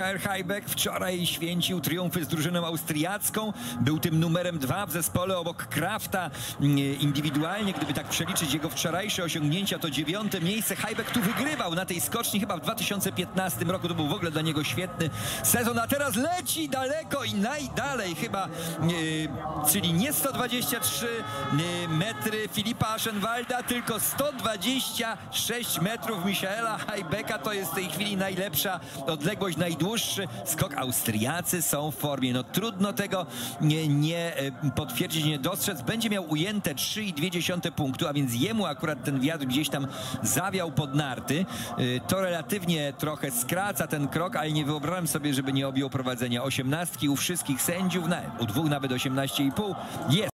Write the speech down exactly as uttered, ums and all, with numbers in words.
Heibeck wczoraj święcił triumfy z drużyną austriacką. Był tym numerem dwa w zespole obok Krafta. Indywidualnie, gdyby tak przeliczyć jego wczorajsze osiągnięcia, to dziewiąte miejsce. Heibeck tu wygrywał na tej skoczni chyba w dwa tysiące piętnastym roku. To był w ogóle dla niego świetny sezon, a teraz leci daleko i najdalej chyba, yy, czyli nie sto dwadzieścia trzy metry Filipa Aschenwalda, tylko sto dwadzieścia sześć metrów Michaela Heibecka. To jest w tej chwili najlepsza odległość, najdłuższy skok. Austriacy są w formie. No trudno tego nie, nie potwierdzić, nie dostrzec. Będzie miał ujęte trzy i dwie dziesiąte punktu, a więc jemu akurat ten wiatr gdzieś tam zawiał pod narty. To relatywnie trochę skraca ten krok, ale nie wyobrażam sobie, żeby nie objął prowadzenia osiemnastki u wszystkich sędziów, u dwóch nawet osiemnaście i pół. Jest.